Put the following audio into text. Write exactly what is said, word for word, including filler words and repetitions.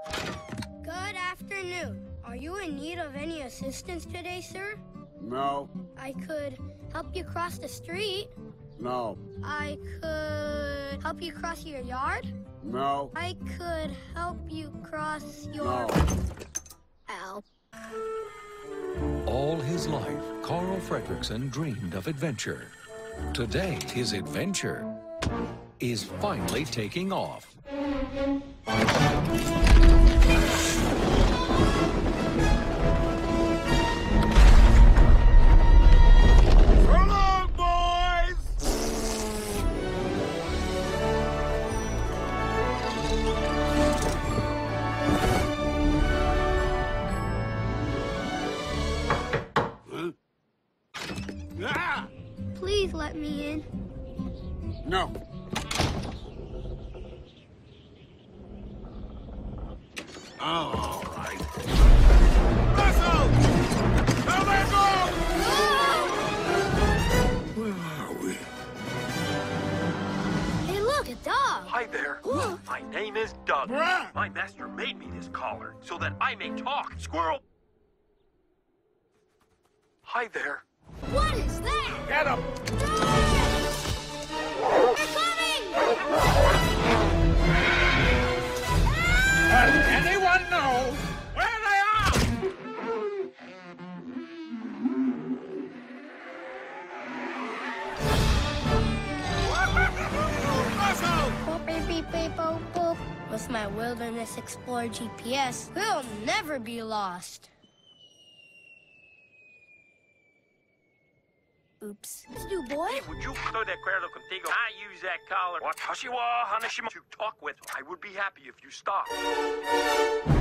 Good afternoon. Are you in need of any assistance today, sir? No. I could help you cross the street. No. I could help you cross your yard. No. I could help you cross your... No. Ow. All his life, Carl Fredricksen dreamed of adventure. Today, his adventure is finally taking off. Please let me in. No. Oh, all right. Russell! Now let go! Where are we? Hey, look, a dog. Hi there. My name is Doug. Bruh! My master made me this collar so that I may talk. Squirrel! Hi there. What is that? Get him! They're coming! Does anyone know where they are? Russell! Boop, beep, beep, beep, boop, boop. With my Wilderness Explorer G P S, we'll never be lost. Oops. New boy? Hey, would you go de acuerdo contigo? I use that collar. Watashi wa hanashimasu to talk with. I would be happy if you stopped.